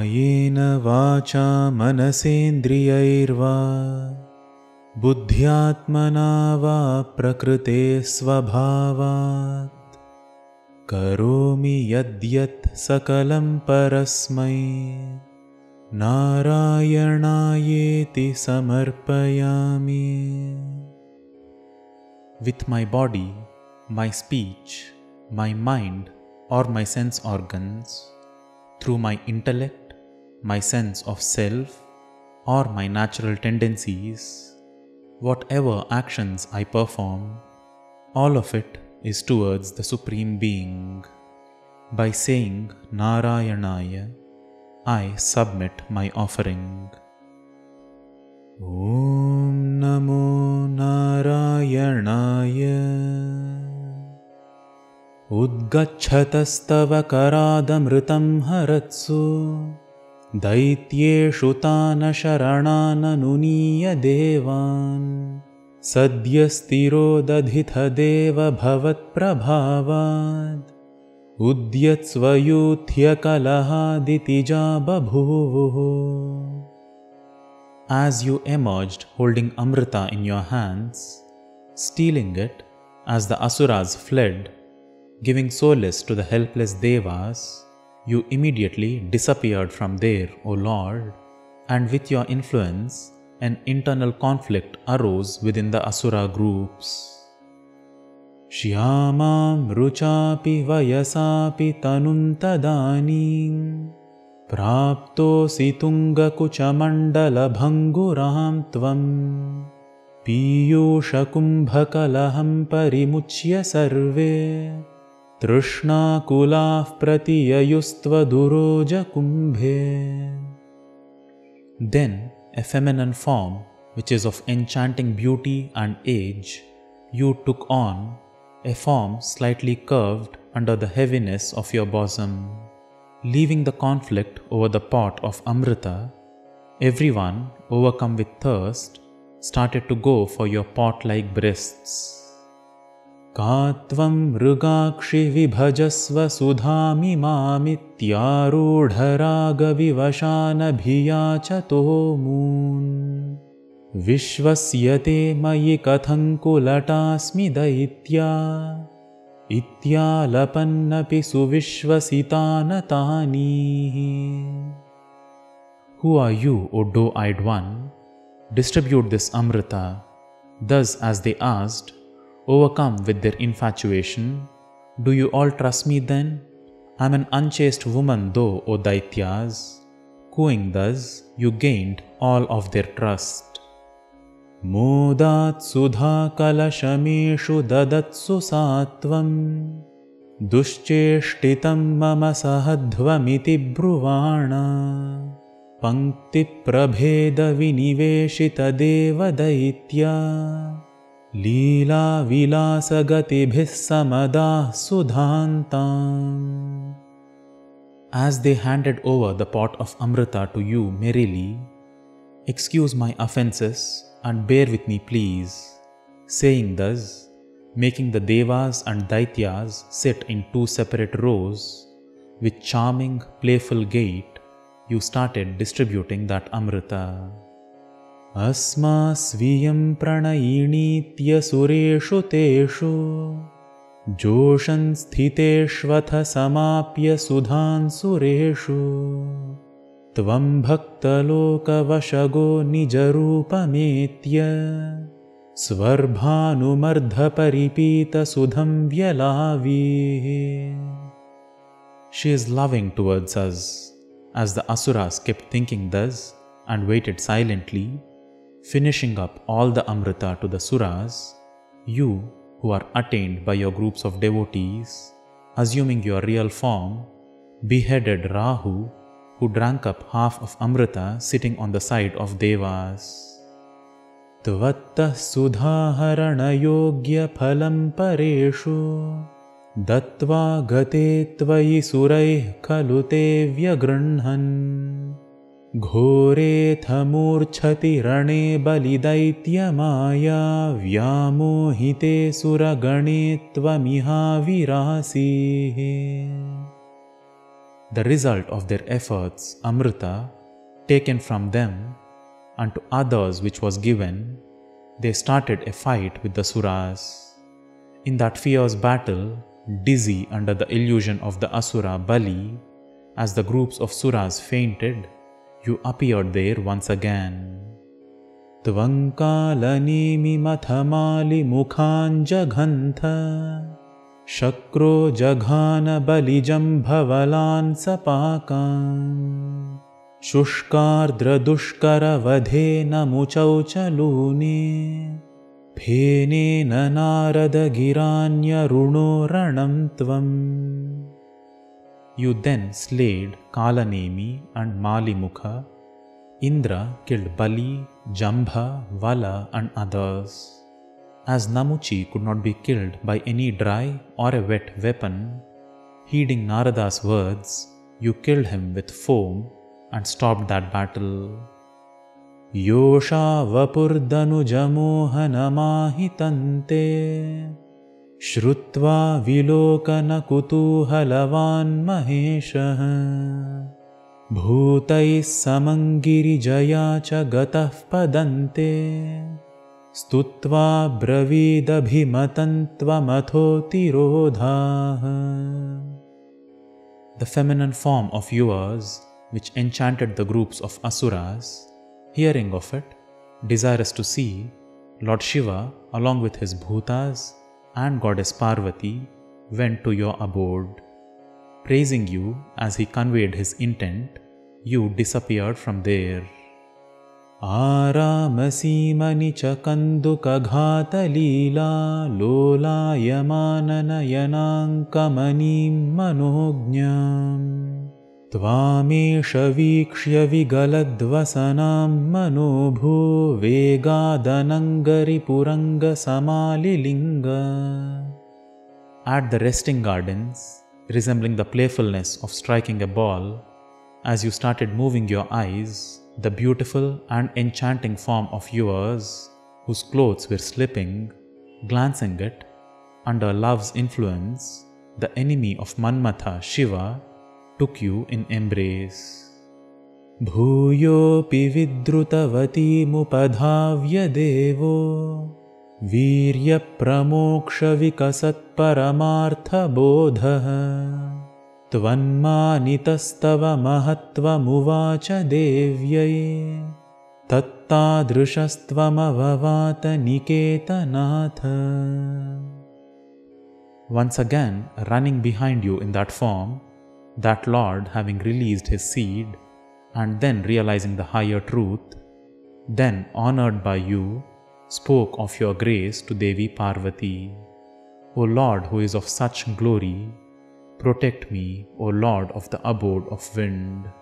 कायेन वाचा मनसेन्द्रियैर्वा बुद्ध्यात्मना वा प्रकृते स्वभावात् करोमि यद्यत् सकलं परस्मै नारायणायेति समर्पयामि. With my body, my speech, my mind or my sense organs, through my intellect, my sense of self or my natural tendencies, whatever actions I perform, all of it is towards the Supreme Being. By saying Narayanaya, I submit my offering. Om Namo Narayanaaya. Udgachatastava karadamritam haratsu Daityeshu tana sharanananuniya devan Sadyastiro dadhitha deva bhavat prabhavad Udyatsvayuthya kalahaditija babhuvuhu. As you emerged holding Amrita in your hands, stealing it as the Asuras fled, giving solace to the helpless Devas, you immediately disappeared from there, O Lord, and with your influence, an internal conflict arose within the Asura groups. Shyamam ruchapi vayasapi tanum tadanim Praptosi tunga kuchamandala bhanguram tvam Piyusha kumbhakalaham parimuchya sarve Trishna kulaf pratiyayustva duroja kumbhe. Then a feminine form, which is of enchanting beauty and age, you took on, a form slightly curved under the heaviness of your bosom. Leaving the conflict over the pot of Amrita, everyone, overcome with thirst, started to go for your pot-like breasts. Katvam mrugakshi vibhajasva sudhami mamityarudharaga vivashana bhiyachato moon Vishwasyate mayi kathankulatasmi daitya Ityalapannapi suvishvasitanatani. Who are you, O doe-eyed one? Distribute this Amrita. Thus, as they asked, overcome with their infatuation, do you all trust me then? I am an unchaste woman though, O Daityas. Cooing thus, you gained all of their trust. Modat sudha kalashameshu dadatsu satvam Duscheshtitam mama sahadvamiti bruvana Pankti prabheda viniveshita deva daitya Leela vilasa gatibhis samadah sudhantam. As they handed over the pot of Amrita to you merrily, excuse my offences and bear with me please. Saying thus, making the Devas and Daityas sit in two separate rows, with charming, playful gait, you started distributing that Amrita. Asma sviyam pranayinitya sureshu teshu Joshan sthiteshvatha samapya sudhan sureshu Tvam bhaktaloka vashago nijarupametya Svarbhanumardha paripita sudham vyalavi. She is loving towards us. As the Asuras kept thinking thus and waited silently, finishing up all the Amrita to the Suras, you, who are attained by your groups of devotees, assuming your real form, beheaded Rahu, who drank up half of Amrita sitting on the side of Devas. Tvatta sudhaharana yogya phalam pareshu Dattva gate tvayi suraih khalute vyagranhan Ghoretha murchati rane balidaitya maya Vyamohite suragane tvamiha virasi. the result of their efforts, Amrita, taken from them, and to others which was given, they started a fight with the Suras. In that fierce battle, dizzy under the illusion of the Asura Bali, as the groups of Suras fainted, you appeared there once again. Tvankalanimi mathamali mukhanjaghantha Shakro jaghana balijam bhavalan sapakam Shushkardra dushkara vadhena muchauchalune Phenena narada giranya runo ranam tvam. You then slayed Kalanemi and Malimukha. Indra killed Bali, Jambha, Vala and others. As Namuchi could not be killed by any dry or a wet weapon, heeding Narada's words, you killed him with foam and stopped that battle. Yosha vapurdanu jamohanamahitante Shrutva vilokana kutuhalavan maheshah Bhutais samangiri jaya cha gatah padante Stutva bravidabhimatantva mathotirodhah. The feminine form of yours, which enchanted the groups of Asuras, hearing of it, desirous to see, Lord Shiva, along with his Bhutas and Goddess Parvati, went to your abode. Praising you as he conveyed his intent, you disappeared from there. Aramasimani chakanduka ghata leela lola yamanana yanankamanim manognyam Tvamesha vikshya vigaladvasanam manobhu vegadanangari puranga samalilinga. At the resting gardens, resembling the playfulness of striking a ball, as you started moving your eyes, the beautiful and enchanting form of yours, whose clothes were slipping, glancing it, under love's influence, the enemy of Manmatha, Shiva, took you in embrace. Bhuyopi vidrutavati mupadhavya devo virya pramoksha vikasat paramartha bodha Tvanmanitastava mahatva muvacha devyai tattadrishastvamavavata niketanatha. Once again, running behind you in that form, that Lord, having released his seed and then realizing the higher truth, then honored by you, spoke of your grace to Devi Parvati. O Lord, who is of such glory, protect me, O Lord of the abode of wind.